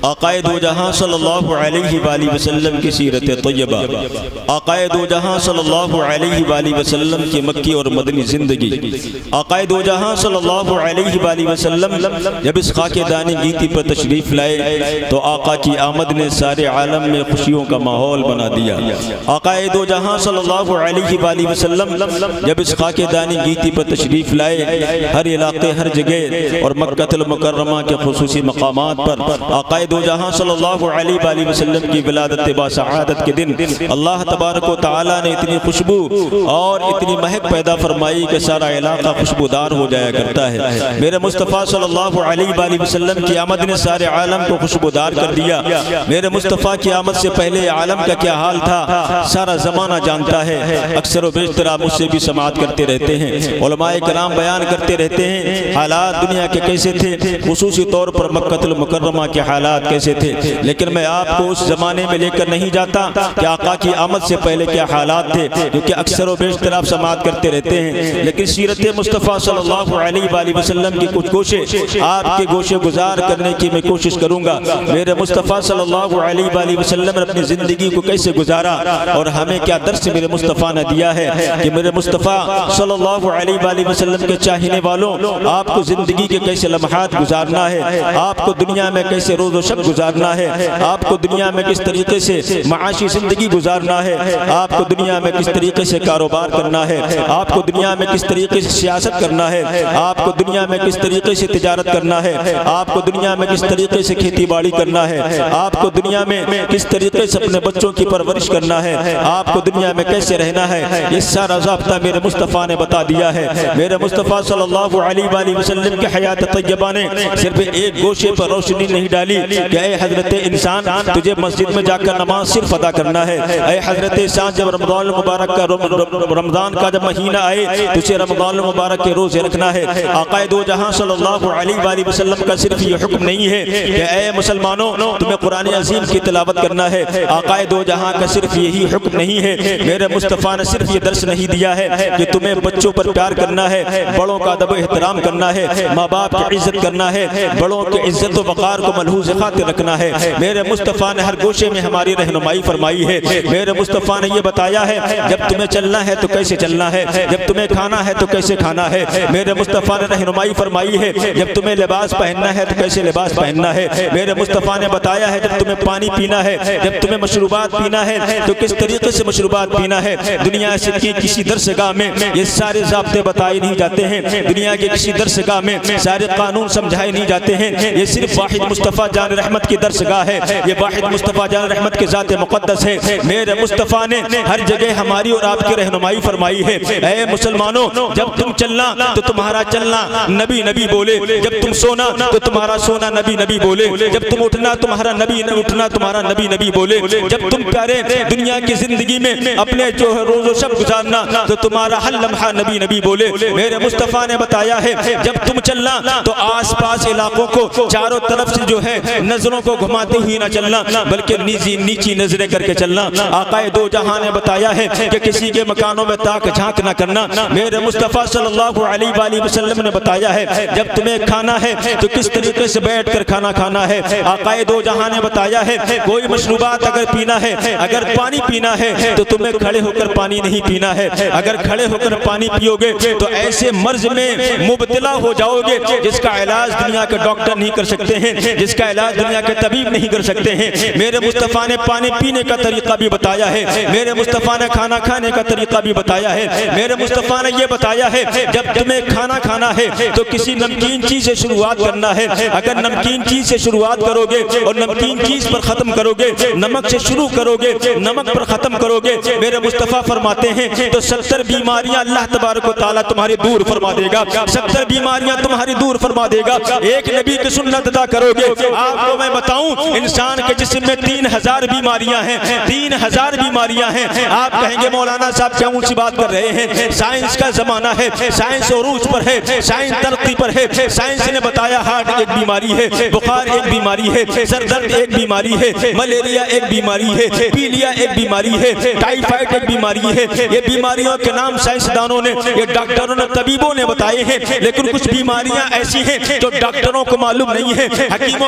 آقائے دو جہاں صلی اللہ علیہ وآلہ وسلم کی سیرت طیبہ، آقائے دو جہاں صلی اللہ علیہ وآلہ وسلم کی مکی اور مدنی زندگی۔ آقائے دو جہاں صلی اللہ علیہ وآلہ وسلم جب اس خاک دانی گیتی پر تشریف لائے تو آقا کی آمد نے سارے عالم میں خوشیوں کا ماحول بنا دیا۔ آقائے دو جہاں صلی اللہ علیہ وآلہ وسلم جب اس خاک دانی گیتی پر تشریف لائے، ہر علاقے ہر جگہ اور مکہ المکرمہ کے خصوصی مقامات پر آقائے دو جہاں صلی اللہ علیہ وآلہ وسلم کی ولادت با سعادت کے دن اللہ تبارک و تعالی نے اتنی خوشبو اور اتنی مہک پیدا فرمائی کہ سارا علاقہ خوشبودار ہو جایا کرتا ہے۔ میرے مصطفیٰ صلی اللہ علیہ وآلہ وسلم کی آمد نے سارے عالم کو خوشبودار کر دیا۔ میرے مصطفیٰ کی آمد سے پہلے عالم کا کیا حال تھا سارا زمانہ جانتا ہے۔ اکثر و بیشتر آپ مجھ سے بھی سماعت کرتے رہتے ہیں، علماء کرام بیان کرتے رہتے ہیں حالات دنیا کے کیسے تھے، خصوصی طور پر مکہ المکرمہ کے حالات کیسے تھے، لیکن میں آپ کو اس زمانے میں لے کر نہیں جاتا کہ آقا کی آمد سے پہلے کیا حالات تھے، کیونکہ اکثر و بیشتر آپ سماعت کرتے رہتے ہیں، لیکن سیرت مصطفیٰ صلی اللہ علیہ وآلہ وسلم کی کچھ کوشش آپ کے گوشے گزار کرنے کی میں کوشش کروں گا۔ میرے مصطفیٰ صلی اللہ علیہ وآلہ وسلم نے اپنی زندگی کو کیسے گزارا اور ہمیں کیا درس میرے مصطفیٰ نے دیا ہے کہ میرے مصطفیٰ صلی اللہ علیہ وآلہ وسلم کے چاہنے والوں آپ کو زندگی کے کیسے لمحات گزارنا ہے، آپ کو دنیا میں کیسے روز و شب گزارنا ہے، آپ کو دنیا میں کس طریقے سے معاشی زندگی گزارنا ہے، آپ کو دنیا میں کس طریقے سے کاروبار کرنا ہے، آپ کو دنیا میں کس طریقے سے سیاست کرنا ہے، آپ کو دنیا میں کس طریقے سے تجارت کرنا ہے، آپ کو دنیا میں کس طریقے سے کھیتی باڑی کرنا ہے، آپ کو دنیا میں کس طریقے سے اپنے بچوں کی پرورش کرنا ہے، آپ کو دنیا میں کیسے رہنا ہے، یہ سارا ضابطہ میرے مصطفیٰ نے بتا دیا ہے۔ میرے مصطفیٰ صلی اللہ علیہ وآلہ وسلم کے حیات طیبہ نے صرف ایک گوشے پر روشنی نہیں ڈالی کہ اے حضرت انسان تجھے مسجد میں جا کر نماز صرف ادا کرنا ہے، اے حضرت انسان جب رمضان المبارک کا رمضان کا جب مہینہ آئے تجھے رمضان المبارک کے روزے رکھنا ہے۔ آقائے دو جہاں صلی اللہ علیہ وآلہ وسلم کا صرف یہ حکم نہیں ہے کہ اے مسلمانوں تمہیں قرآن عظیم کی تلاوت کرنا ہے، آقائے دو جہاں کا صرف یہی حکم نہیں ہے۔ میرے مصطفیٰ نے صرف یہ درس نہیں دیا ہے کہ تمہیں بچوں پر پیار کرنا ہے، بڑوں کا ادب و احترام کرنا ہے، ماں باپ کی عزت کرنا ہے، بڑوں کی عزت و وقار کو ملحوظ خاطر رکھنا ہے۔ میرے مصطفیٰ نے ہر گوشے میں ہماری رہنمائی فرمائی ہے۔ میرے مصطفیٰ نے یہ بتایا ہے جب تمہیں چلنا ہے تو کیسے چلنا ہے، جب تمہیں کھانا ہے تو کیسے کھانا ہے۔ میرے مصطفیٰ نے رہنمائی فرمائی ہے جب تمہیں لباس پہننا ہے تو کیسے لباس پہننا ہے۔ میرے مصطفیٰ نے بتایا ہے جب تمہیں پانی پینا ہے، جب تمہیں مشروبات پینا ہے تو کس طریقے سے مشروبات پینا ہے۔ دنیا سے کسی درسگاہ میں یہ سارے ضابطے بتائے نہیں جاتے ہیں، دنیا کے کسی درسگاہ میں سارے قانون سمجھائے نہیں جاتے ہیں، یہ صرف واحد مصطفیٰ جان رحمت کی درسگاہ ہے، یہ واحد مصطفیٰ جان رحمت کے ذات مقدس ہے۔ میرے مصطفیٰ نے ہر جگہ ہماری اور آپ کی رہنمائی فرمائی ہے۔ اے مسلمانوں جب تم چلنا تو تمہارا چلنا نبی نبی بولے، جب تم سونا تو تمہارا سونا نبی نبی بولے، جب تم اٹھنا تمہارا نبی اٹھنا تمہارا نبی نبی بولے، جب تم پیارے دنیا کی زندگی میں اپنے جو روز و شب گزارنا تو تمہارا ہر لمحہ نبی نبی بولے۔ میرے مصطفیٰ نے بتایا ہے جب تم چلنا تو آس پاس علاقوں کو چاروں طرف سے جو ہے نظروں کو گھماتے ہوئی نہ چلنا بلکہ نیچی نظریں کر کے چلنا۔ آقائے دو جہاں نے بتایا ہے کہ کسی کے مکانوں میں تاک جھانک نہ کرنا۔ میرے مصطفیٰ صلی اللہ علیہ وآلہ وسلم نے بتایا ہے جب تمہیں کھانا ہے تو کس طریقے سے بیٹھ کر کھانا کھانا ہے۔ آقائے دو جہاں نے بتایا ہے کوئی مشروبات اگر پینا ہے، اگر پانی پینا ہے تو تمہیں کھڑے ہو کر پانی نہیں پینا ہے، اگر کھڑے ہو کر پانی پیو گے تو ایسے مرض میں مبتلا ہو جاؤ گے جس کا علاج دنیا کے ڈاکٹر نہیں کر سکتے ہیں، جس کا علاج دنیا کے طبیب نہیں کر سکتے ہیں۔ میرے مصطفیٰ نے پانی پینے کا طریقہ بھی بتایا ہے، میرے مصطفیٰ نے کھانا کھانے کا طریقہ بھی بتایا ہے۔ میرے مصطفیٰ نے یہ بتایا ہے جب تمہیں کھانا کھانا ہے تو کسی نمکین چیز سے شروعات کرنا ہے، اگر نمکین چیز سے شروعات کرو گے اور نمکین چیز پر ختم کرو گے، نمک سے شروع کرو گے نمک پر ختم کرو گے، میرے مصطفیٰ فرماتے ہیں تو 70 بیماریاں اللہ تبارک و تعالیٰ تمہاری دور فرما دے گا، 70 بیماریاں تمہاری دور فرما دے گا۔ ایک نبی کی سنت ادا کرو گے، آپ کو میں بتاؤں انسان کے جسم میں 3000 بیماریاں ہیں، 3000 بیماریاں ہیں۔ آپ کہیں گے مولانا صاحب کیا اونچی بات کر رہے ہیں، سائنس کا زمانہ ہے، سائنس عروج پر ہے، سائنس ترقی پر ہے۔ سائنس نے بتایا ہارٹ ایک بیماری ہے، بخار ایک بیماری ہے، سر درد ایک بیماری ہے، ملیریا ایک بیماری ہے، پیلیا ایک بیماری ہے، ٹائیفائڈ ایک بیماری ہے۔ یہ بیماریوں کے نام سائنسدانوں نے، یہ ڈاکٹروں نے، طبیبوں نے بتائے ہیں، لیکن کچھ بیماریاں ایسی ہیں جو ڈاکٹروں کو معلوم نہیں ہے، حکیموں کو معلوم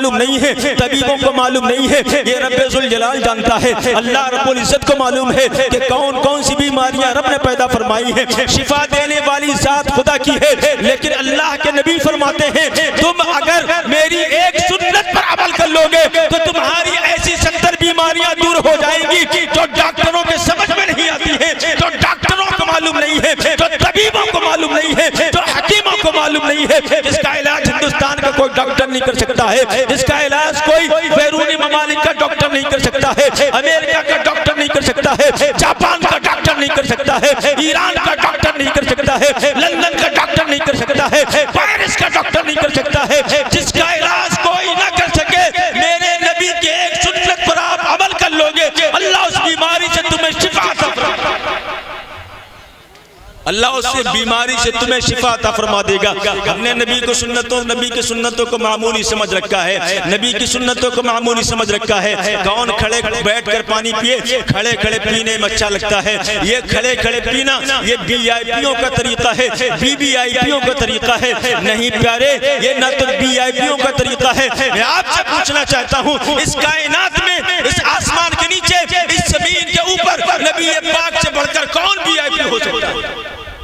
معلوم نہیں ہے, طبیبوں کو معلوم نہیں ہے, یہ رب ذوالجلال جانتا ہے. اللہ رب العزت کو معلوم ہے کہ کون کون سی بیماریاں رب نے پیدا فرمائی ہیں. شفا دینے والی ذات خدا کی ہے, لیکن اللہ کے نبی فرماتے ہیں تم اگر میری ایک سنت پر عمل کر لو گے تو تمہاری ایسی 70 بیماریاں دور ہو جائیں گی جو ڈاکٹروں کے سمجھ میں نہیں آتی ہیں, جو ڈاکٹروں کو معلوم نہیں ہے, جو طبیبوں کو معلوم نہیں ہے, جو حکیموں کو معلوم نہیں ہے, جس کا علاج ہندوستان کا کوئی ڈاکٹر نہیں کر سکتا ہے, جس کا علاج کوئی بیرونی ممالک کا ڈاکٹر نہیں کر سکتا ہے, امریکہ کا ڈاکٹر نہیں کر سکتا ہے, جاپان کا ڈاکٹر نہیں کر سکتا ہے, ایران کا ڈاکٹر نہیں کر سکتا ہے, لندن کا ڈاکٹر نہیں کر سکتا ہے, پیرس کا ڈاکٹر نہیں کر سکتا ہے, جس کا علاج کوئی نہ کر سکے, میرے نبی کے ایک سنت پر آپ عمل کر لو گے, اللہ اس بیماری سے تمہیں شفا عطا فرما, اللہ اس سے بیماری سے تمہیں شفا عطا فرما دے گا. ہم نے نبی کی سنتوں کو معمولی سمجھ رکھا ہے, نبی کی سنتوں کو معمولی سمجھ رکھا ہے. کون کھڑے بیٹھ کر پانی پیے, کھڑے کھڑے پینے میں اچھا لگتا ہے. یہ کھڑے کھڑے پینا یہ بی آئی پیوں کا طریقہ ہے, بی آئی پیوں کا طریقہ ہے. نہیں پیارے, یہ نہ تو بی آئی پیوں کا طریقہ ہے. میں آپ سے پوچھنا چاہتا ہوں, اس کائنات میں, اس آسمان کے نیچے, اس زمین کے اوپر نبی پاک سے بڑھ کر کون بی آئی پی ہو سکتا ہے؟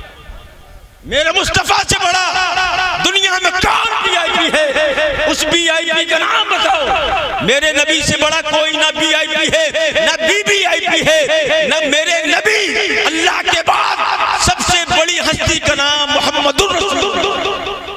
میرے مصطفیٰ سے بڑا دنیا میں کون بی آئی پی ہے؟ اس بی آئی پی کا نام بتاؤ. میرے نبی سے بڑا کوئی نہ بی آئی پی ہے, نہ بی آئی پی ہے, نہ میرے نبی. اللہ کے بعد سب سے بڑی ہستی کا نام محمد الرسول اللہ,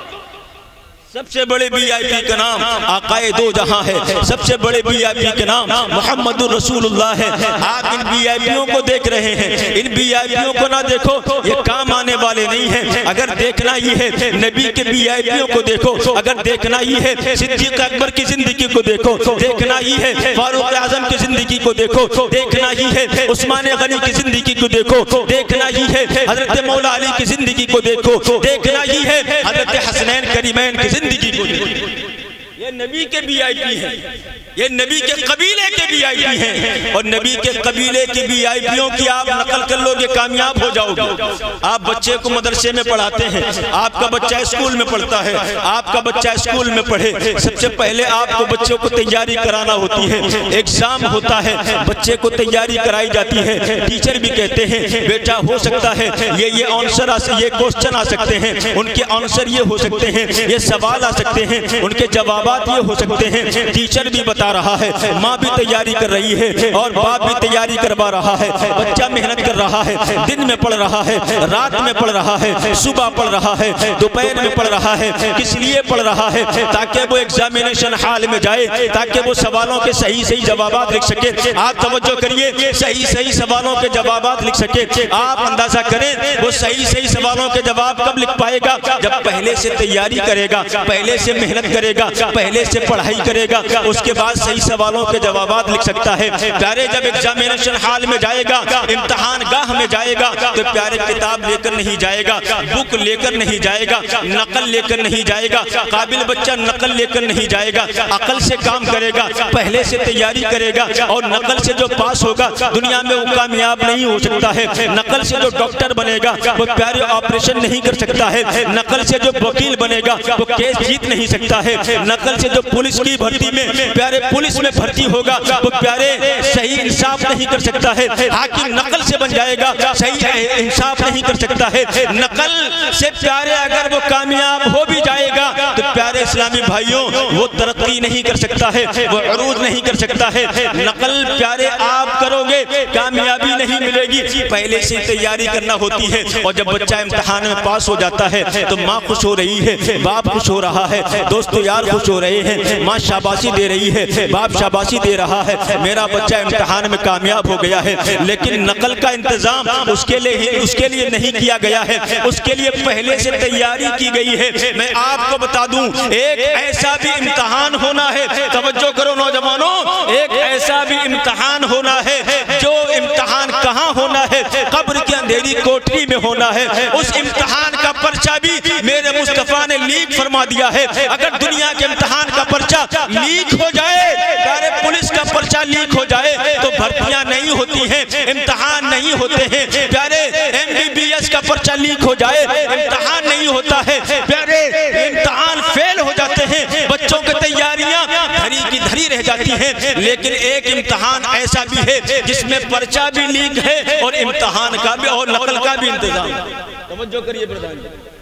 سب سے بڑے بی آئی پی کا نام آقائے دو جہاں ہے, سب سے بڑے بی آئی پی کا نام محمد الرسول اللہ ہے. آپ ان بی آئی پیوں کو دیکھ رہے ہیں, ان بی آئی پیوں کو نہ دیکھو, یہ کام آنے والے نہیں ہیں. اگر دیکھنا یہ ہے نبی کے بی آئی پیوں کو دیکھو, اگر دیکھنا یہ ہے صدیق اکبر کی زندگی کو دیکھو, دیکھنا یہ ہے فاروق اعظم کی زندگی کو دیکھو, دیکھنا یہ ہے عثمان غنی کی زندگی کو دیکھو, دیکھنا یہ ہے حضرت مولا علی کی زندگی کو دیکھو, دیکھنا یہ ہے حضرت حسنین کریمین کی زندگی کو دیکھو. یہ نبی کے بی آئی پی ہیں, یہ نبی کے قبیلے کے بی آئی پی ہیں, اور نبی کے قبیلے کے بی آئی پیوں کی آپ نقل کر لو گے کامیاب ہو جاؤ گے. آپ بچے کو مدرسے میں پڑھاتے ہیں, آپ کا بچہ اسکول میں پڑھتا ہے, آپ کا بچہ اسکول میں پڑھے, سب سے پہلے آپ کو بچوں کو تیاری کرانا ہوتی ہے, ایگزام ہوتا ہے, بچے کو تیاری کرائی جاتی ہے. ٹیچر بھی کہتے ہیں بیٹا ہو سکتا ہے یہ آنسر یہ کوسچن آ سکتے ہیں, ان کے آنسر یہ ہو سکتے ہیں, یہ سوال آ سکتے ہیں, ان کے جوابات یہ ہو سکتے ہیں. ٹیچر بھی بتا رہا ہے, ماں بھی تیاری کر رہی ہے, اور باپ بھی تیاری کروا رہا ہے. بچہ محنت کر رہا ہے, دن میں پڑھ رہا ہے, رات میں پڑھ رہا ہے, صبح پڑھ رہا ہے, دوپہر میں پڑھ رہا ہے. کس لیے پڑھ رہا ہے؟ تاکہ وہ ایگزامینیشن ہال میں جائے, تاکہ وہ سوالوں کے صحیح جوابات لکھ سکے. آپ توجہ کریے, صحیح سوالوں کے جوابات لکھ سکے. آپ اندازہ کریں وہ صحیح سوالوں کے جواب کب لکھ پائے گا؟ جب پہلے سے تیاری کرے گا, پہلے سے محنت کرے گا, پہلے سے پڑھائی کرے گا, اس کے بعد صحیح سوالوں کے جوابات لکھ سکتا ہے. پیارے جب ایگزامینیشن ہال میں جائے گا, امتحان گاہ میں جائے گا, تو پیارے کتاب لے کر نہیں جائے گا, بک لے کر نہیں جائے گا, نقل لے کر نہیں جائے گا. قابل بچہ نقل لے کر نہیں جائے گا, عقل سے کام کرے گا, پہلے سے تیاری کرے گا, اور نقل سے جو پاس ہوگا دنیا میں وہ کامیاب نہیں ہو سکتا ہے. نقل سے جو ڈاکٹر بنے گا وہ پیارے آپریشن نہیں کر سکتا ہے. نقل سے جو وکیل بنے گا وہ کیس جیت نہیں سکتا ہے. نقل سے جو پولیس کی بھرتی میں پیارے پولیس میں بھرتی ہوگا وہ پیارے صحیح انصاف نہیں کر سکتا ہے. حاکم نقل سے بن جائے گا, صحیح انصاف نہیں کر سکتا ہے. نقل سے پیارے اگر وہ کامیاب ہو بھی جائے گا تو پیارے اسلامی بھائیوں وہ ترقی نہیں کر سکتا ہے, وہ عروج نہیں کر سکتا ہے. نقل پیارے آپ کرو گے کامیابی نہیں ملے گی, پہلے سے تیاری کرنا ہوتی ہے. اور جب بچہ امتحان میں پاس ہو جاتا ہے تو ماں خوش ہو رہی ہے, باپ خوش ہو رہا ہے, دوست یار خوش ہو رہے ہیں, ماں شاباشی دے رہی ہے, باپ شاباشی دے رہا ہے, میرا بچہ امتحان میں کامیاب ہو گیا ہے. لیکن نقل کا انتظام اس کے لیے نہیں کیا گیا ہے, اس کے لیے پہلے سے تیاری کی گئی ہے. میں آپ کو بتا دوں ایک ایسا بھی امتحان ہونا ہے, توجہ کرو نوجوانوں, ایک ایسا بھی امتحان ہونا ہے جو امتحان کہاں ہونا ہے؟ قبر کی اندھیری کوٹری میں ہونا ہے. اس امتحان کا پرچہ بھی میرے مصطفیٰ نے لیک فرما دیا ہے. اگر دنیا کے امتحان کا پرچہ لیک ہو جائے, پیارے پولیس کا پرچہ لیک ہو جائے تو بھرتیاں نہیں ہوتی ہیں, امتحان نہیں ہوتے ہیں. پیارے MBBS کا پرچہ لیک ہو جائے, امتحان نہیں ہوتا ہے. پیارے امتحان فیل ہو جاتے ہیں, بچوں کی تیاریاں دھری رہ جاتی ہیں، لیکن ایک امتحان ایسا بھی ہے جس میں پرچہ بھی لیک ہے اور امتحان کا بھی اور نقل کا بھی انتظام ہے۔ توجہ کریے بردان،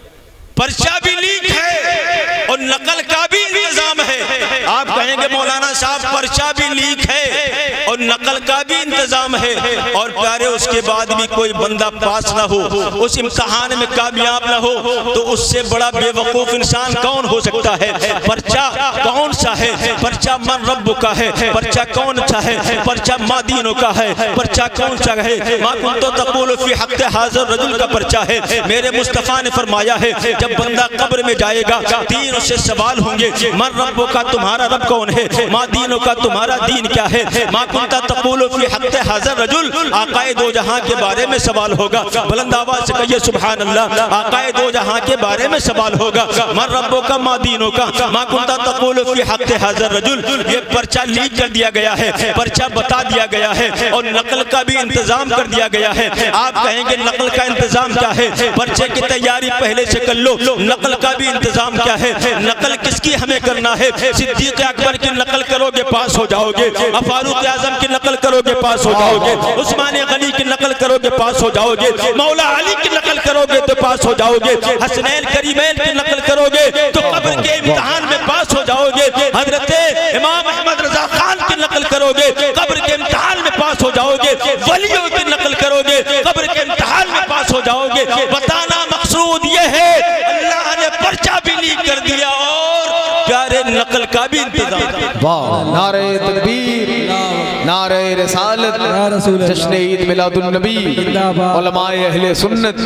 پرچہ بھی لیک ہے اور نقل کا بھی انتظام ہے۔ آپ کہیں گے مولانا صاحب پرچہ بھی لیک ہے اور نقل کا بھی انتظام ہے، اور پیارے اس کے بعد بھی کوئی بندہ پاس نہ ہو، اس امتحان میں کامیاب نہ ہو، تو اس سے بڑا بے وقوف انسان کون ہو سکتا ہے؟ پرچہ کون سا ہے؟ پرچہ من رب کا ہے، پرچہ کون سا ہے؟ پرچہ ما دینوں کا ہے، پرچہ کون سا ہے؟ ما کنت تقول فی حق حاضر رجل کا پرچہ ہے۔ میرے مصطفیٰ نے فرمایا ہے جب بندہ قبر میں جائے گا تین اس سے سوال ہوں گے، من رب کا تمہارا رب کون ہے، ما دینوں کا تمہارا دین کیا ہے، ما کنت تقول فی حق حاضر رجل، آقائے دو جہاں کے بارے میں سوال ہوگا، بلند آواز سے کہیے سبحان اللہ، آقائے دو جہاں کے بارے میں سوال ہوگا، من رب کا ما دینوں کا، ما کنت تقول فی حق حاضر رجل۔ یہ پرچہ لیک کر دیا گیا ہے، پرچہ بتا دیا گیا ہے اور نقل کا بھی انتظام کر دیا گیا ہے۔ آپ کہیں گے نقل کا انتظام کیا ہے؟ پرچے کی تیاری پہلے سے کر لو، نقل کا بھی انتظام کیا ہے؟ نقل کس کی ہمیں کرنا ہے؟ صدیق اکبر کی نقل کرو گے پاس ہو جاؤ گے، فاروق اعظم کی نقل کرو گے پاس ہو جاؤ گے، عثمان غنی کی نقل کرو گے پاس ہو جاؤ گے، مولا علی کی نقل کرو گے تو پاس ہو جاؤ گے، حسنین کریمین کی نقل کرو گے تو قبر کے امتحان میں پاس ہو جاؤ گے، حضرت امام احمد رضا خان کی نقل کرو گے قبر کے امتحان میں پاس ہو جاؤ گے، ولیوں کی نقل کرو گے قبر کے امتحان میں پاس ہو جاؤ گے۔ بتانا مقصود یہ ہے اللہ نے پرچہ بھی لیک کر دیا اور پیارے نقل کا بھی انتظام۔ واہ، نعرہ تکبیر، نعرہ رسالت، جشن عید میلاد النبی، علماء اہل سنت۔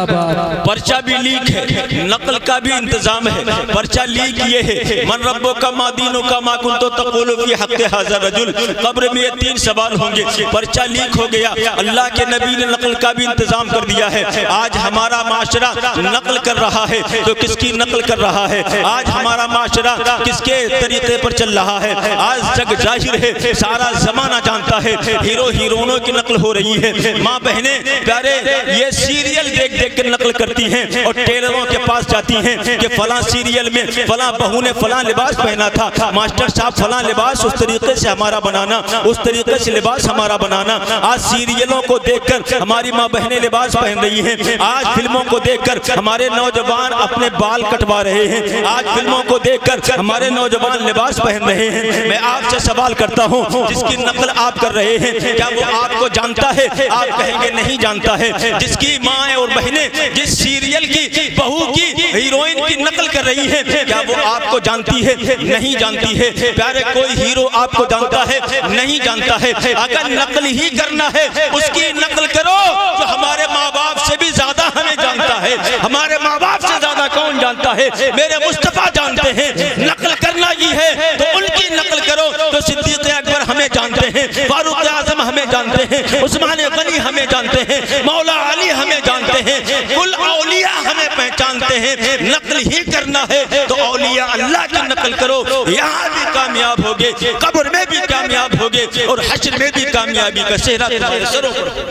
پرچہ بھی لیک ہے، نقل کا بھی انتظام ہے۔ پرچہ لیک یہ ہے من ربو کا ما دینو کا ما کنتو تقول فی حق حاضر رجل، قبر میں یہ تین سوال ہوں گے۔ پرچہ لیک ہو گیا، اللہ کے نبی نے نقل کا بھی انتظام کر دیا ہے۔ آج ہمارا معاشرہ نقل کر رہا ہے تو کس کی نقل کر رہا ہے؟ آج ہمارا معاشرہ کس کے طریقے پر چل رہا ہے؟ آج جگ ظاہر ہے، سارا زمانہ جانتا ہے، ہیرو ہیرونوں کی نقل ہو رہی ہے۔ ماں بہنیں پیارے یہ سیریل دیکھ دیکھ کر نقل کرتی ہیں اور ٹیلروں کے پاس جاتی ہیں کہ فلاں سیریل میں فلاں بہو نے فلاں لباس پہنا تھا، ماسٹر صاحب فلاں لباس اس طریقے سے ہمارا بنانا، اس طریقے سے لباس ہمارا بنانا۔ آج سیریلوں کو دیکھ کر ہماری ماں بہنیں لباس پہن رہی ہیں، آج فلموں کو دیکھ کر ہمارے نوجوان اپنے بال کٹوا رہے ہیں، آج فلموں کو دیکھ کر ہمارے نوجوان لباس پہن رہے ہیں۔ میں آپ سے سوال کرتا ہوں جس کی نقل آپ کر رہے ہیں کیا وہ آپ کو جانتا ہے؟ آپ کہیں گے نہیں جانتا ہے۔ جس کی ماں اور بہنیں جس سیریل کی بہو کی ہیروئن کی نقل کر رہی ہیں کیا وہ آپ کو جانتی ہے؟ نہیں جانتی ہے۔ پیارے کوئی ہیرو آپ کو جانتا ہے؟ نہیں جانتا ہے۔ اگر نقل ہی کرنا ہے اس کی نقل کرو جو ہمارے ماں باپ سے بھی زیادہ ہمیں جانتا ہے۔ ہمارے ماں باپ سے زیادہ کون جانتا ہے؟ میرے مصطفیٰ جانتے ہیں۔ نقل کرنا ہی ہے تو ان کی نقل کرو تو صدیق اکبر ہمیں جانتے ہیں، فاروق اعظم ہمیں جانتے ہیں، عثمان غنی ہمیں جانتے ہیں، مولا علی ہمیں جانتے ہیں، کل اولیاء ہمیں پہچانتے ہیں۔ نقل ہی کرنا ہے تو اولیاء اللہ کی نقل کرو، یہاں بھی کامیاب ہوگے، قبر میں بھی کامیاب ہوگے اور حشر میں بھی کامیابی کا صحرا تمہارے سروں پر۔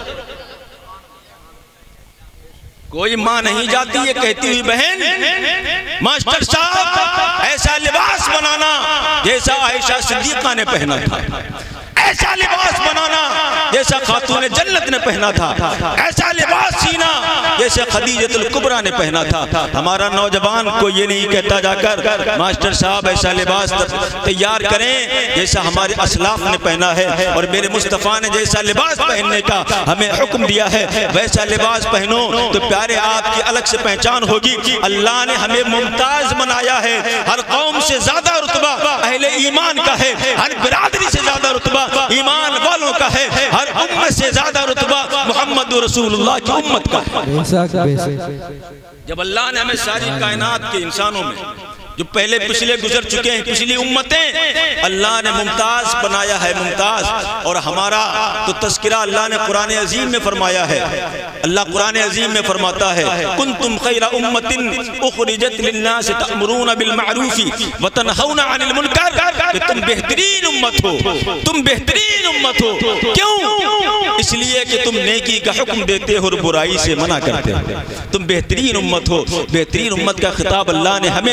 کوئی ماں نہیں جاتی یہ کہتی ہوئی بہن ماسٹر صاحب ایسا لباس بنانا جیسا عائشہ صدیقہ نے پہنا تھا، ایسا لباس بنانا جیسا خاتون جنت نے پہنا تھا، ایسا لباس سینا جیسے خدیجۃ الکبریٰ نے پہنا تھا۔ ہمارا نوجوان کو یہ نہیں کہتا جا کر ماسٹر صاحب ایسا لباس تیار کریں جیسا ہمارے اسلاف نے پہنا ہے، اور میرے مصطفیٰ نے جیسا لباس پہننے کا ہمیں حکم دیا ہے ویسا لباس پہنو تو پیارے آپ کی الگ سے پہچان ہوگی۔ اللہ نے ہمیں ممتاز بنایا ہے، ہر قوم سے زیادہ رتبہ اہل ایمان کا ہے، ہر برادری سے زیادہ رتبہ ایمان والوں کا ہے، ہر امت سے زیادہ رتبہ محمد رسول اللہ کی امت کا ہے۔ جب اللہ نے ہمیں ساری کائنات کے انسانوں میں جو پہلے پچھلے گزر چکے ہیں پچھلی امتیں اللہ نے ممتاز بنایا ہے، ممتاز، اور ہمارا تو تذکرہ اللہ نے قرآن عظیم میں فرمایا ہے۔ اللہ قرآن عظیم میں فرماتا ہے کنتم خیر امت اخرجت للناس تأمرون بالمعروف وتنہون عن المنکر، کہ تم بہترین امت ہو، تم بہترین امت ہو۔ کیوں؟ اس لیے کہ تم نیکی کا حکم دیتے ہو اور برائی سے منع کرتے ہو۔ تم بہترین امت ہو۔ بہترین امت کا خطاب اللہ نے ہمیں دیا ہے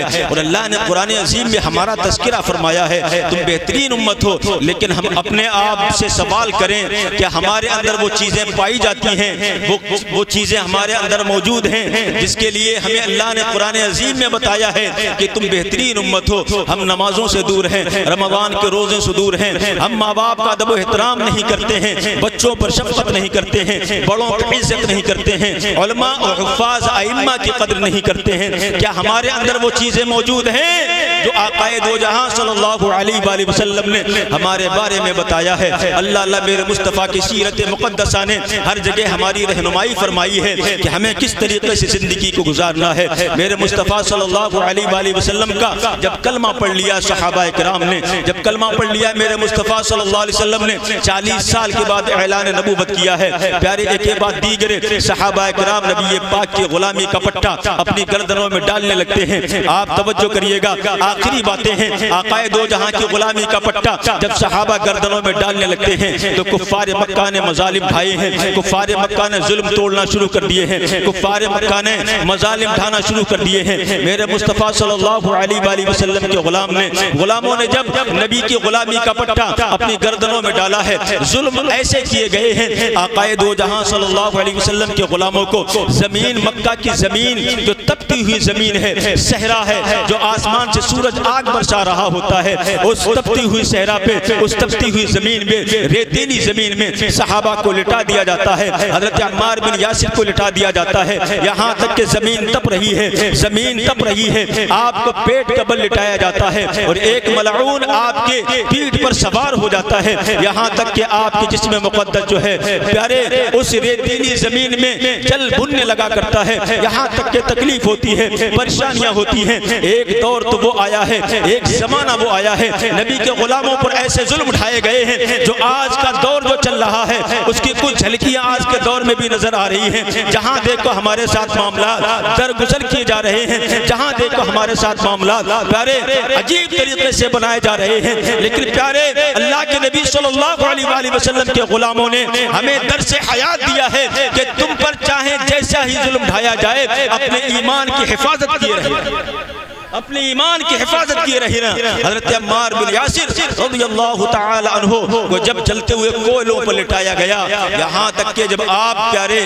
اور اللہ نے قرآن عظیم میں ہمارا تذکرہ فرمایا ہے تم بہترین امت ہو، لیکن ہم اپنے آپ سے سوال کریں کہ ہمارے اندر وہ چیزیں پائی جاتی ہیں، وہ چیزیں ہمارے اندر موجود ہیں جس کے لیے ہمیں اللہ نے قرآن عظیم میں بتایا ہے کہ تم بہترین امت ہو۔ ہم نمازوں سے دور ہیں، رمضان کے روزے سے دور ہیں، ہم ماں باپ کا ادب و احترام نہیں کرتے ہیں، بچوں پر شفقت نہیں کرتے ہیں، بڑوں کی عزت نہیں کرتے ہیں، علماء اور حفاظ ائمہ کی قدر نہیں کرتے ہیں۔ کیا ہمارے اندر وہ چیزیں موجود ہیں جو آقا دو جہاں صلی اللہ علیہ وآلہ وسلم نے ہمارے بارے میں بتایا ہے؟ اللہ میرے مصطفیٰ کی سیرت مقدسہ نے ہر جگہ ہماری رہنمائی فرمائی ہے کہ ہمیں کس طریقے سے زندگی کو گزارنا ہے۔ میرے مصطفیٰ صلی اللہ علیہ وآلہ وسلم کا جب کلمہ پڑھ لیا صحابہ کرام نے، جب کلمہ پڑھ لیا میرے مصطفیٰ صلی اللہ علیہ وسلم نے 40 سال کے بعد اعلان نبوت کیا ہے۔ پیارے ایک کے بعد دیگر صحابہ کرام نبی پاک کی غلامی کا پٹا اپنی گردنوں میں ڈالنے لگتے ہیں۔ آپ توجہ کریے گا، آخری باتیں ہیں۔ آقا دو جہاں کی غلامی کا پٹا جب صحابہ گردنوں میں ڈالنے لگتے ہیں تو کفار مکہ نے مظالم ڈھائے ہیں، کفار مکہ نے ظلم توڑنا شروع کر دیے ہیں، کفار مکہ نے مظالم ڈھانا شروع کر دیے ہیں۔ میرے مصطفیٰ صلی اللہ علیہ وآلہ وسلم کے غلاموں نے جب نبی کی غلامی کا پٹا اپنی گردنوں میں ڈالا ہے، ظلم ایسے کیے گئے ہیں۔ آقا دو جہاں صلی اللہ علیہ وسلم کے غلاموں کو زمین، مکہ کی زمین جو تپتی ہوئی زمین ہے، صحرا ہے، جو آسمان سے سورج آگ برسا رہا ہوتا ہے، اس تپتی ہوئی صحرا پہ، اس تپتی ہوئی زمین میں، ریتیلی زمین میں صحابہ کو لٹا دیا جاتا ہے۔ حضرت عمار بن یاسر کو لٹا دیا جاتا ہے، یہاں تک کہ زمین تپ رہی ہے، زمین تپ رہی ہے، آپ کو پیٹ کا بل لٹایا جاتا ہے اور ایک ملعون آپ کے پیٹ پر سوار ہو جاتا ہے، یہاں تک کہ آپ کے جسم مقدس جو ہے پیارے اس ریتیلی زمین میں جل بھننے لگا کرتا ہے، یہاں تک کہ تکلیف ہوتی ہے، پریشانیاں ہوتی ہیں۔ ایک دور تو وہ آیا ہے، ایک زمانہ وہ آیا ہے، نبی کے غلاموں پر ایسے ظلم اٹھائے گئے ہیں جو آج کا دور جو چل رہا ہے اس کی کچھ جھلکیاں آج کے دور میں بھی نظر آ رہی ہیں۔ جہاں دیکھو ہمارے ساتھ معاملات درگزر کیے جا رہے ہیں، جہاں دیکھو ہمارے ساتھ معاملات پیارے عجیب طریقے سے بنائے جا رہے ہیں، لیکن پیارے اللہ کے نبی صلی اللہ علیہ وآلہ وسلم کے غلاموں نے ہمیں درس حیات دیا ہے کہ تم پر چاہے جیسا ہی ظلم ڈھایا جائے اپنے ایمان کی حفاظت کیے رہے، اپنے ایمان کی حفاظت کیے رہنا۔ حضرت عمار بن یاسر رضی اللہ تعالی عنہ کو جب جلتے ہوئے کوئلوں پر لٹایا گیا، یہاں تک کہ جب آپ پیارے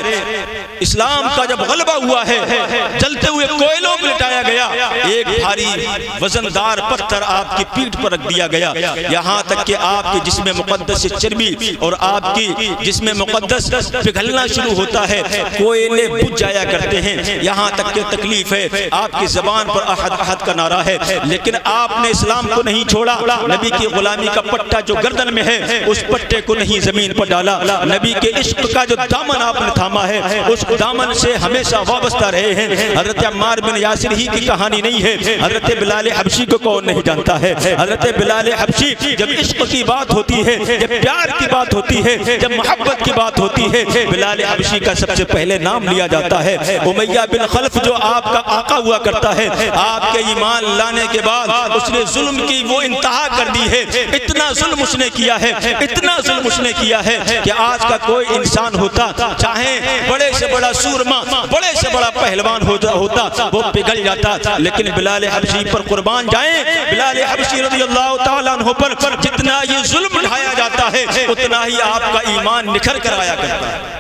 اسلام کا جب غلبہ ہوا ہے، جلتے ہوئے کوئلوں پر لٹایا گیا، ایک بھاری وزندار پتھر آپ کی پیٹھ پر رکھ دیا گیا، یہاں تک کہ آپ کے جسم مقدس سے چربی اور آپ کی جسم مقدس پگھلنا شروع ہوتا ہے، کوئلے بجھ جایا کرتے ہیں، یہاں تک کہ تکلیف ہے، آپ کی زبان پر احد احد کا نعرہ ہے، لیکن آپ نے اسلام کو نہیں چھوڑا۔ نبی کی غلامی کا پٹا جو گردن میں ہے اس پٹے کو نہیں زمین پر ڈالا، نبی کے عشق کا جو دامن آپ نے تھاما ہے اس دامن سے ہمیشہ وابستہ رہے ہیں۔ حضرت عمار بن یاسر ہی کی کہانی نہیں ہے، حضرت بلال حبشی کو کون نہیں جانتا ہے؟ حضرت بلال حبشی جب عشق کی بات ہوتی ہے، جب پیار کی بات ہوتی ہے، جب محبت کی بات ہوتی ہے، بلال حبشی کا سب سے پہلے نام لیا جاتا ہے۔ امیہ بن خلف جو آپ کا آقا ہوا کرتا ہے، آپ کے ایمان لانے کے بعد اس نے ظلم کی وہ انتہا کر دی ہے، اتنا ظلم اس نے کیا ہے، اتنا ظلم اس نے کیا ہے کہ آج کا کوئی انسان ہوتا، چاہے بڑے سے بڑا سورما، بڑے سے بڑا پہلوان ہوتا، وہ پگھل جاتا، لیکن بلال حبشی پر قربان جائیں، بلال حبشی رضی اللہ تعالیٰ عنہ پر جتنا یہ ظلم ڈھایا جاتا ہے اتنا ہی آپ کا ایمان نکھر کر آیا کرتا ہے،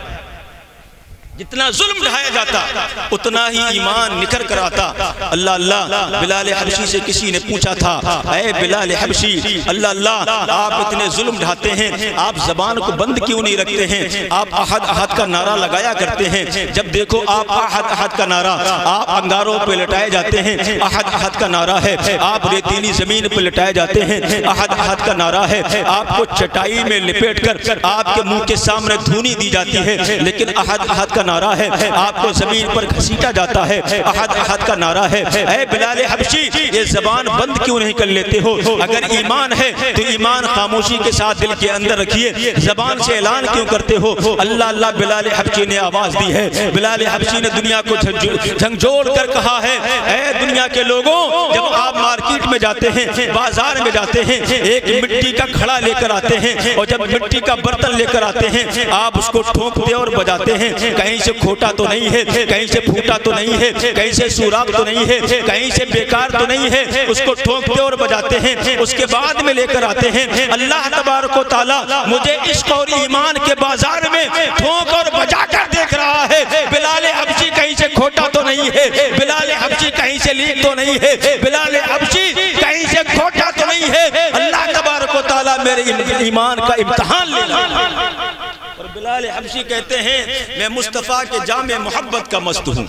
جتنا ظلم ڈھایا جاتا اتنا ہی ایمان نکھر کر آتا۔ اللہ بلال حبشی سے کسی نے پوچھا تھا، اے بلال حبشی، اللہ آپ اتنے ظلم ڈھاتے ہیں، آپ زبان کو بند کیوں نہیں رکھتے ہیں؟ آپ احد احد کا نعرہ لگایا کرتے ہیں، جب دیکھو آپ احد احد کا نعرہ، آپ انگاروں پہ لٹائے جاتے ہیں، احد احد کا نعرہ ہے، آپ ریتیلی زمین پہ لٹائے جاتے ہیں، احد احد کا نعرہ ہے، آپ کو چٹائی میں لپیٹ کر آپ کے منہ کے سامنے دھونی دی جاتی ہے، لیکن احد احد کا نعرہ ہے، آپ کو زمین پر گھسیٹا جاتا ہے، احد احد کا نعرہ ہے۔ اے بلال حبشی، یہ زبان بند کیوں نہیں کر لیتے ہو؟ اگر ایمان ہے تو ایمان خاموشی کے ساتھ دل کے اندر رکھیے، زبان سے اعلان کیوں کرتے ہو؟ اللہ بلال حبشی نے آواز دی ہے، بلال حبشی نے دنیا کو جھنجھوڑ کر کہا ہے، اے دنیا کے لوگوں، جب آپ مارکیٹ میں جاتے ہیں، بازار میں جاتے ہیں، ایک مٹی کا کھڑا لے کر آتے ہیں، اور جب مٹی کا برتن لے کر آتے ہیں آپ اس کو ٹھونکتے اور بجاتے ہیں، کہیں سے کھوٹا تو نہیں ہے, کہیں سے پھوٹا تو نہیں ہے, کہیں سے سوراخ تو نہیں ہے, کہیں سے بیکار تو نہیں ہے. اس کو ٹھونکتے اور بجاتے ہیں, اس کے بعد میں لے کر آتے ہیں. اللہ تبارک و تعالی مجھے عشق اور ایمان کے بازار میں ٹھونک اور بجا کر دیکھ رہا ہے. بلال حبشی کہیں سے کھوٹا تو نہیں ہے, بلال حبشی کہیں سے لیک تو نہیں ہے, بلال حبشی کہیں سے کھوٹا تو نہیں ہے. اللہ تبارک و تعالی میرے ایمان کا امتحان لے رہا ہے. اور بلال حبشی کہتے ہیں میں مصطفیٰ کے جام محبت کا مست ہوں.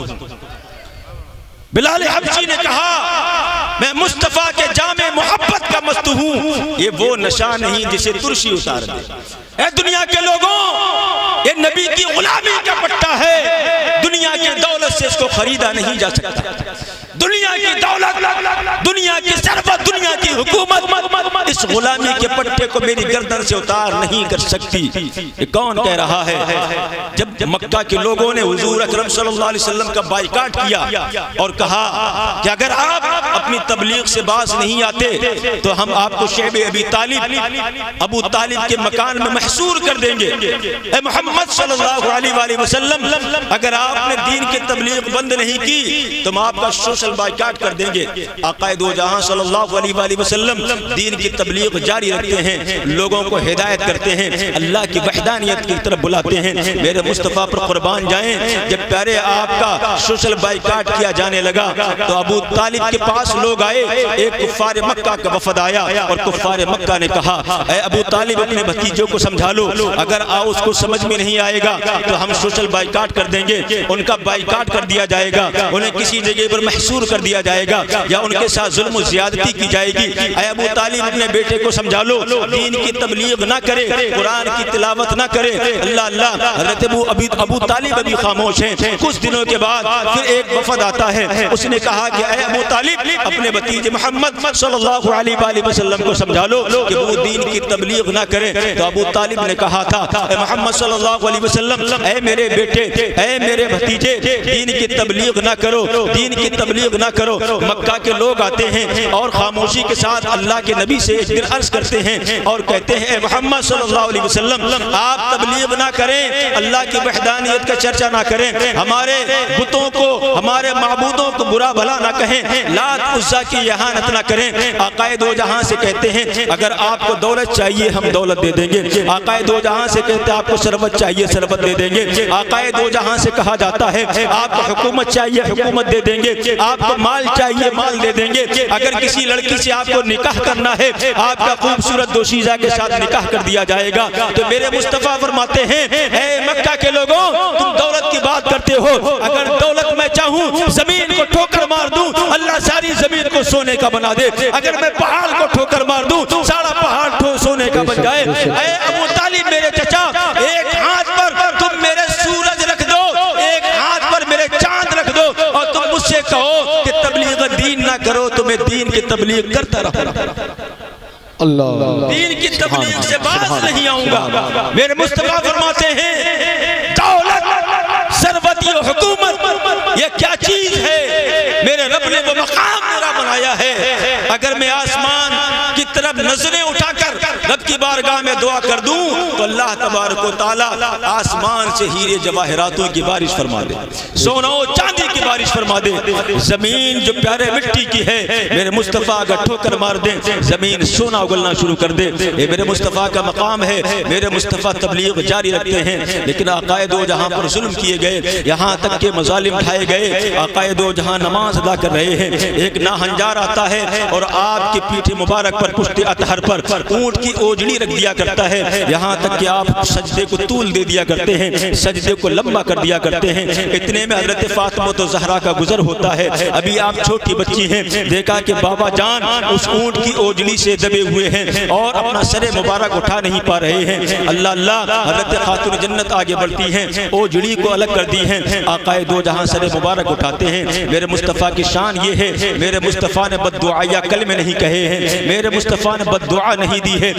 بلال حبشی نے کہا میں مصطفیٰ کے جام محبت کا مست ہوں. یہ وہ نشہ نہیں جسے ترشی اتار دے. اے دنیا کے لوگوں, یہ نبی کی غلامی کا پٹا ہے. دنیا کی دولت سے اس کو خریدا نہیں جا سکتا. دنیا کی دولت, دنیا کی ثروت, دنیا کی حکومت اس غلامی کے پٹے کو میری گردن سے اتار نہیں کر سکتی. یہ کون کہہ رہا ہے؟ جب مکہ کے لوگوں نے حضور اکرم صلی اللہ علیہ وسلم کا بائیکاٹ کیا اور کہا کہ اگر آپ اپنی تبلیغ سے باز نہیں آتے تو ہم آپ کو شعب ابو طالب کے مکان میں محصور کر دیں گے. اے محمد صلی اللہ علیہ وسلم, اگر آپ نے دین کی تبلیغ بند نہیں کی تو ہم آپ کا سوشل بائیکاٹ کر دیں گے. آقا دو جہاں صلی اللہ علیہ وسلم دین کی تبلیغ جاری رکھتے ہیں, لوگوں کو ہدایت کرتے ہیں, اللہ کی وحدانیت کی طرف بلاتے ہیں. میرے مصطفیٰ پر قربان جائیں, جب پیارے آپ کا سوشل بائیکاٹ کیا جانے لگا تو ابو طالب کے پاس لوگ آئے. ایک کفار مکہ کا وفد آیا اور کفار مکہ نے کہا اے ابو طالب اپنے بھتیجوں کو سمجھا لو, اگر اس کو سمجھ میں نہیں آئے گا تو ہم سوشل بائیکاٹ کر دیں گے. ان کا بائیکاٹ کر دیا جائے گا, انہیں کسی جگہ پر محصور کر دیا جائے گا یا ان کے ساتھ ظلم و زیادتی کی جائے گی. اے ابو طالب اپنے بیٹے کو سمجھا لو, دین کی تبلیغ نہ کرے, قرآن کی تلاوت نہ کرے. اللہ اللہ. حضرت ابو طالب ابھی خاموش ہیں. کچھ دنوں کے بعد پھر ایک وفد آتا ہے. اس نے کہا کہ اے ابو طالب اپنے بھتیجے محمد صلی اللہ علیہ وسلم کو سمجھا لو کہ وہ دین کی تبلیغ نہ کرے. تو ابو طالب نے کہا تھا اے محمد صلی اللہ علیہ وسلم, اے میرے بیٹے, اے میرے بھتیجے, دین کی تبلیغ نہ کرو, دین کی تبلیغ نہ کرو. مکہ کے لوگ آتے ہیں اور خاموشی کے ساتھ اللہ کے نبی سے ایک دن عرض کرتے ہیں اور کہتے ہیں اے محمد صلی اللہ علیہ وسلم آپ تبلیغ نہ کریں, اللہ کی وحدانیت کا چرچا نہ کریں, ہمارے بتوں کو, ہمارے معبودوں کو برا بھلا نہ کہیں, لات عزا کی اہانت نہ کریں. آقا دو جہاں سے کہتے ہیں اگر آپ کو دولت چاہیے ہم دولت دے دیں گے. آقا دو جہاں سے کہتے ہیں آپ کو ثروت چاہیے ثروت دے دیں گے. آقا دو جہاں سے کہا جاتا ہے آپ کو حکومت چاہیے حکومت دے دیں گے, آپ کو مال چاہیے مال دے دیں گے. اگر کسی لڑکی سے آپ کو نکاح کرنا ہے آپ کا خوبصورت دوشیزہ کے ساتھ نکاح کر دیا جائے گا. تو میرے مصطفیٰ فرماتے ہیں اے مکہ کے لوگوں, تم دولت کی بات کرتے ہو, اگر دولت میں چاہوں زمین کو ٹھوکر مار دوں اللہ ساری زمین کو سونے کا بنا دے. اگر میں پہاڑ کو ٹھوکر مار دوں سارا پہاڑ سونے کا بن جائے. اے ابو طالب میرے چچا, ایک ہاتھ پر تم میرے سورج رکھ دو, ایک ہاتھ پر میرے چاند رکھ دو اور تم مجھ سے کہو کہ تبلیغ دین نہ کرو تو میں دین کی تبلیغ کرتا رہا. اللہ دین کی تبلیغ سے باز نہیں آؤں گا. میرے مصطفیٰ فرماتے ہیں دولت ثروت یہ حکومت یہ کیا چیز ہے؟ میرے رب نے وہ مقام میرا بنایا ہے. اگر میں آسمان کی طرف نظریں اٹھا کر رب کی بارگاہ میں دعا کر دوں تو اللہ تبارک و تعالی آسمان سے ہیرے جواہراتوں کی بارش فرما دے, سونا و چاندی کی بارش فرما دے. زمین جو پیارے مٹی کی ہے میرے مصطفیٰ اگر ٹھوکر مار دے زمین سونا اگلنا شروع کر دے. یہ میرے مصطفیٰ کا مقام ہے. میرے مصطفیٰ تبلیغ جاری رکھتے ہیں لیکن آقا دو جہاں پر ظلم کیے گئے, یہاں تک کہ مظالم اٹھائے گئے. آقا دو جہاں نماز ادا کر رہے ہیں, ایک ناہنجار آتا ہے اور آپ کی پیٹھ مبارک پر پشت اطہر پر اونٹ کی اوجڑی رکھ دیا کرتا ہے, یہاں تک کہ آپ سجدے کو طول دے دیا کرتے ہیں, سجدے کو لمبا کر دیا کرتے ہیں. اتنے میں حضرت فاطمہ زہرا کا گزر ہوتا ہے. ابھی آپ چھوٹی بچی ہیں, دیکھا کہ بابا جان اس اونٹ کی اوجڑی سے دبے ہوئے ہیں اور اپنا سر مبارک اٹھا نہیں پا رہے ہیں. اللہ اللہ. حضرت خاتون جنت آگے بڑھتی ہیں, اوجڑی کو الگ کر دی ہیں. آقا دو جہاں سر مبارک اٹھاتے ہیں. میرے مصطفیٰ کی شان یہ ہے, میرے مصطفیٰ نے بد دعائیہ کلمے نہیں کہے ہیں, میرے مصطفیٰ نے بد دعا نہیں دی ہے.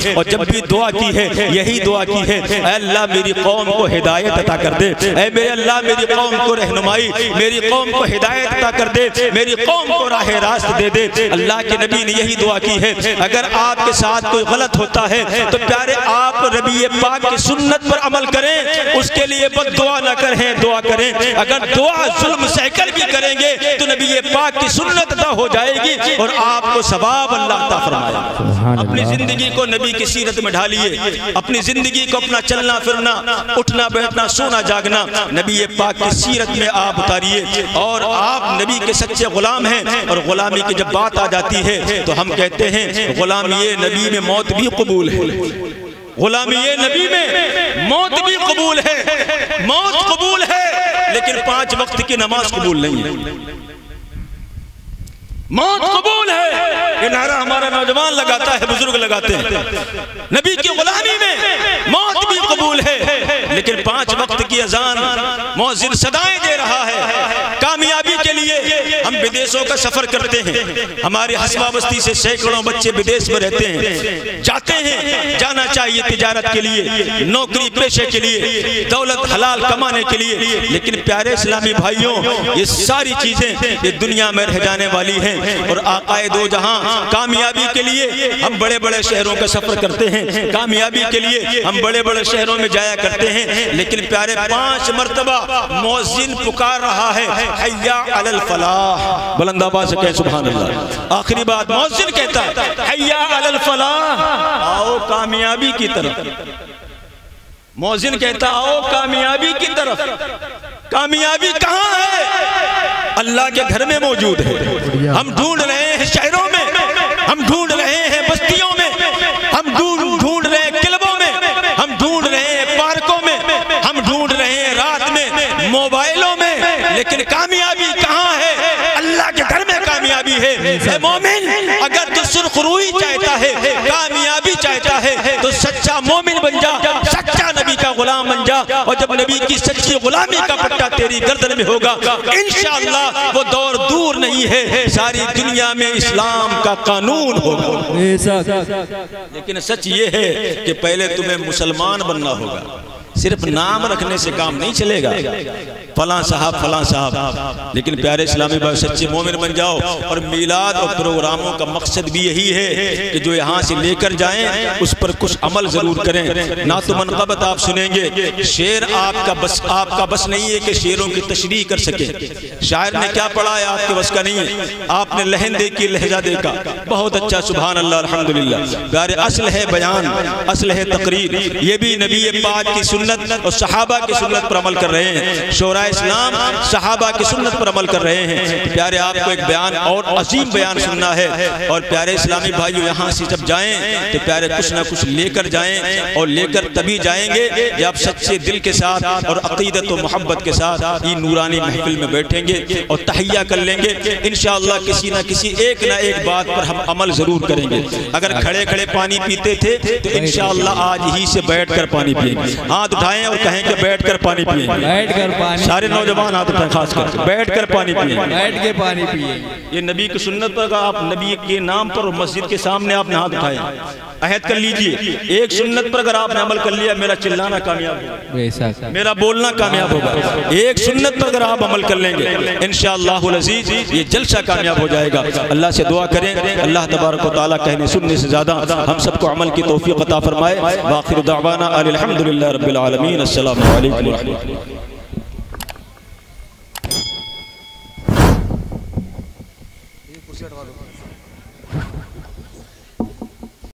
اور جب بھی دعا کی ہے یہی دعا کی ہے، اے اللہ میری قوم کو ہدایت عطا کر دے، اے میرے اللہ میری قوم کو رہنمائی، میری قوم کو ہدایت عطا کر دے، میری قوم کو راہ راست دے دے۔ اللہ کے نبی نے یہی دعا کی ہے۔ اگر آپ کے ساتھ کوئی غلط ہوتا ہے تو پیارے آپ نبی پاک کی سنت پر عمل کریں، اس کے لیے بد دعا نہ کریں، دعا کریں۔ اگر دعا ظلم سہ کر بھی کریں گے تو نبی پاک کی سنت ادا ہو جائے گی اور آپ کو ثواب اللہ عطا فرمائے گا۔ اپنی زندگی کو نبی کی سیرت میں ڈھالیے، اپنی زندگی کو اپنا چلنا پھرنا، اٹھنا بیٹھنا، سونا جاگنا نبی پاک کی سیرت میں آپ اتاریے، اور آپ نبی کے سچے غلام ہیں۔ اور غلامی کی جب بات آ جاتی ہے تو ہم کہتے ہیں غلامی نبی میں موت بھی قبول ہے، غلامی نبی میں موت بھی قبول ہے، موت قبول ہے لیکن 5 وقت کی نماز قبول نہیں ہے۔ موت قبول ہے، یہ نعرہ ہمارا نوجوان لگاتا ہے، بزرگ لگاتے ہیں۔ نبی کی غلامی میں موت بھی قبول ہے لیکن 5 وقت کی اذان مؤذن صدائیں دے رہا ہے۔ کامیابی کے لیے ہم بدیسوں کا سفر کرتے ہیں، ہماری حسبہ بستی سے سینکڑوں بچے بدیس میں رہتے ہیں، جاتے ہیں، جانا چاہیے تجارت کے لیے، نوکری پیشے کے لیے، دولت حلال کمانے کے لیے، لیکن پیارے اسلامی بھائیوں یہ ساری چیزیں یہ دنیا میں رہ جانے والی ہیں۔ اور آقا دو جہاں کامیابی کے لیے ہم بڑے بڑے شہروں کا سفر کرتے ہیں، کامیابی کے لیے ہم بڑے بڑے شہروں میں جایا کرتے ہیں، لیکن پیارے 5 مرتبہ مؤذن پکار رہا ہے حی علی الفلاح، بلند آواز سے کہیں سبحان اللہ۔ آخری بات مؤذن کہتا ہے حی علی الفلاح، آؤ کامیابی کی طرف۔ مؤذن کہتا آؤ کامیابی کی طرف۔ کامیابی کہاں ہے؟ اللہ کے گھر میں موجود ہے۔ ہم ڈھونڈ رہے ہیں شہروں میں، ہم ڈھونڈ رہے ہیں بستیوں میں، ہم ڈھونڈ رہے ہیں کلبوں میں، ہم ڈھونڈ رہے ہیں پارکوں میں، ہم ڈھونڈ رہے ہیں رات میں موبائلوں میں، لیکن کامیابی کہاں ہے؟ اللہ کے گھر میں کامیابی ہے۔ اے مومن اگر تو سرخ روئی چاہتا ہے، کامیابی چاہتا ہے تو سچا مومن بن جا، سچا نبی کا غلام بن جا، اور جب نبی کی سچی غلامی کا پٹا تیری گردن میں ہوگا انشاءاللہ وہ دور دور نہیں ہے، ساری دنیا میں اسلام کا قانون ہوگا۔ لیکن سچ یہ ہے کہ پہلے تمہیں مسلمان بننا ہوگا، صرف نام رکھنے سے کام نہیں چلے گا، فلاں صاحب فلاں صاحب، لیکن پیارے اسلامی بھائی سچے مومن بن جاؤ۔ اور میلاد اور پروگراموں کا مقصد بھی یہی ہے کہ جو یہاں سے لے کر جائیں اس پر کچھ عمل ضرور کریں۔ نعت و منقبت آپ سنیں گے، شعر آپ کا بس نہیں ہے کہ شعروں کی تشریح کر سکے، شاعر نے کیا پڑھا ہے آپ کے بس کا نہیں ہے، آپ نے لہن دیکھی لہجہ دیکھا، بہت اچھا سبحان اللہ الحمدللہ۔ پیارے اصل ہے بیان، اصل ہے تقریر، یہ بھی نبی پاک کی سنت اور صحابہ کی سنت پر عمل کر رہے ہیں، شورائے اسلام صحابہ کی سنت پر عمل کر رہے ہیں۔ پیارے آپ کو ایک بیان اور عظیم بیان سننا ہے، اور پیارے اسلامی بھائیو یہاں سے جب جائیں تو پیارے کچھ نہ کچھ لے کر جائیں، اور لے کر تبھی جائیں گے جب سچے دل کے ساتھ اور عقیدت و محبت کے ساتھ یہ نورانی محفل میں بیٹھیں گے اور تحیہ کر لیں گے۔ انشاءاللہ کسی نہ کسی ایک نہ ایک بات پر ہم عمل ضرور کریں گے۔ اگر کھڑے کھڑے پانی پیتے تھے تو انشاءاللہ آج ہی سے بیٹھ کر پانی پیئیں گے، ہاتھ اٹھائیں اور کہیں کہ بیٹھ کر پانی پیئیں گے، بیٹھ کر پانی، سارے نوجوان ہاتھ اٹھائیں، خاص کر بیٹھ کر پانی پیئیں گے، بیٹھ کے پانی پیئیں۔ یہ نبی کی سنت پر آپ نبی کے نام پر مسجد کے سامنے آپ نے ہاتھ اٹھائے، عہد کر لیجئے ایک سنت پر اگر آپ نے عمل کر لیا میرا چلانا کامیاب ہوگا، میرا بولنا کامیاب ہوگا۔ ایک سنت پر اگر آپ عمل کر لیں گے انشاءاللہ العزیز یہ جلسہ کامیاب ہو جائے گا۔ اللہ سے دعا کریں اللہ تبارک و تعالیٰ کہنے سننے سے زیادہ ہم سب کو عمل کی توفیق عطا فرمائے۔ وآخر دعوانا الحمدللہ رب العالمین، السلام علیکم ورحمۃ اللہ۔